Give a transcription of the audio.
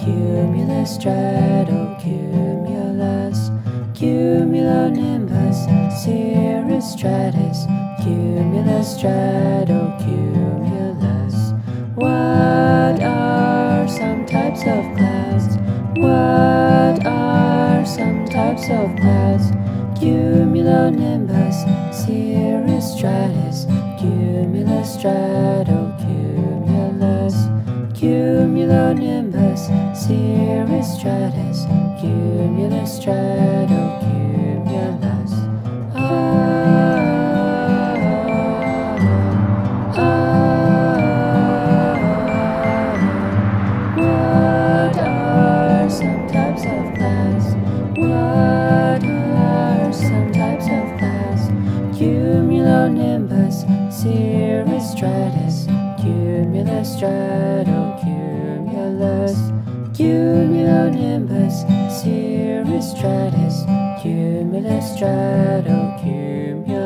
Cumulus, Stratocumulus, Cumulonimbus, Cirrus, Stratus, Cumulus, Stratocumulus. What are some types of clouds? What are some types of clouds? Cumulonimbus, Cirrus, Stratus, Cumulus, Stratocumulus, Cumulonimbus, Cirrus, Stratus, Cumulus, Stratocumulus. What are some types of clouds? What are some types of clouds? Cumulonimbus, Cirrus, Stratus, Cumulus, Stratocumulus, Cumulonimbus, Cirrus, Stratus, Cumulus, Stratocumulus.